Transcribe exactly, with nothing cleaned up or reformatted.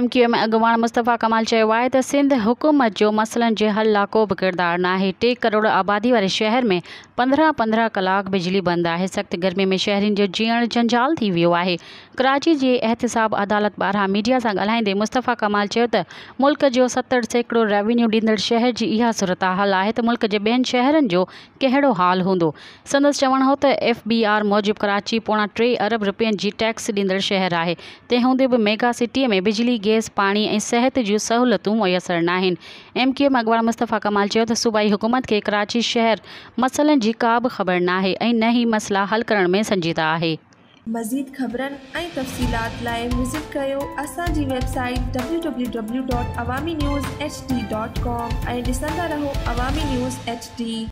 M Q M अॻवान मुस्तफ़ा कमाल चयो आहे त सिंध हुकूमत जो मसइलनि जे हल लाइ को बि किरदारु न आहे। टे करोड़ आबादी वारे शहर में पंद्रहं पंद्रहं कलाक बिजली बंदि आहे। सख़्त गर्मी में शहरियुनि जो जीअण जंजाल थी वियो आहे। कराची जी एहतिसाब अदालत ॿाहिरां मीडिया सां ॻाल्हाईंदे मुस्तफ़ा कमाल चयो त मुल्क जो सतरि सैकड़ो रेवेन्यू ॾींदड़ शहर जी इहा सूरत हाल आहे त मुल्क जे ॿियनि शहरनि जो कहिड़ो हाल हूंदो। संदसि चवणु हो त एफ बी आर मूजिबि कराची पोणा टे अरब रुपयनि जी टैक्स ॾींदड़ शहर आहे। तंहिं हूंदे बि मेगा सिटीअ में बिजली, गैस, पाणी ऐं सिहत जूं सहूलियतूं मुयसर न आहिनि। एम क्यू एम अॻवान मुस्तफ़ा कमाल चयो त सूबाई हुकूमत खे कराची शहर मसइलनि जी का बि ख़बर न आहे ऐं न ई मसइला हल करण में संजीदा आहे। मज़ीद ख़बरनि ऐं तफ़सीलात लाइ विज़िट कयो असांजी website W W W dot Awami news H D dot com ऐं ॾिसंदा रहो अवामी न्यूज़ एच डी।